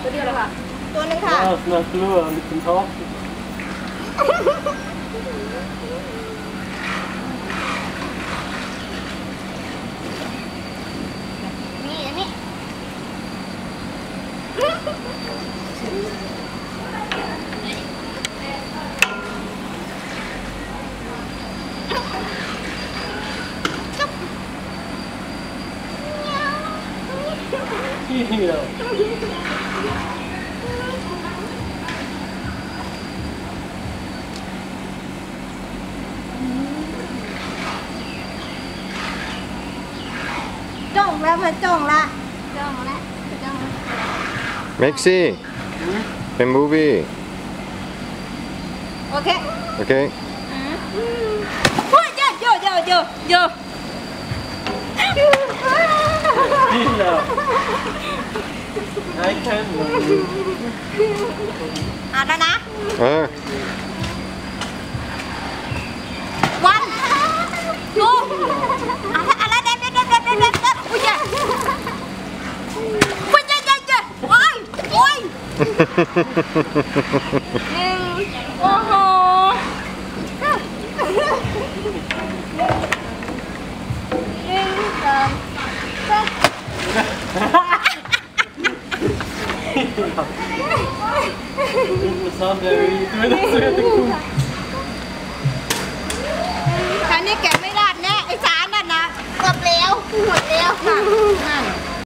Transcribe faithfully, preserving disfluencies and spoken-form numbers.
ตัวเดียวเลยค่ะตัวนึงค่ะ Ja, snart lur en liten tak. นี่อันนี้ Ja. จ้องแล้วมันจ้องละจ้องละจ้องละ Mexi, a movie. โอเค Okay. โอ้ยเยอะเยอะเยอะเยอะเยอะ Stilla. I can. อ่านแล้วนะ Uh, วันดูอะไรเด็ดเด็ดเด็ดเด็ดเด็ดเด็ดอุ้ยเยอะอุ้ยเยอะเยอะเยอะโอ้ยโอ้ยหนึ่งโอ้โหหนึ่งสองสาม Intressant är det. Du är så jättecool. คราวนี้แกะไม่รอดแน่ไอ้สารนั่นนะกบแล้วหมดแล้วค่ะนั่น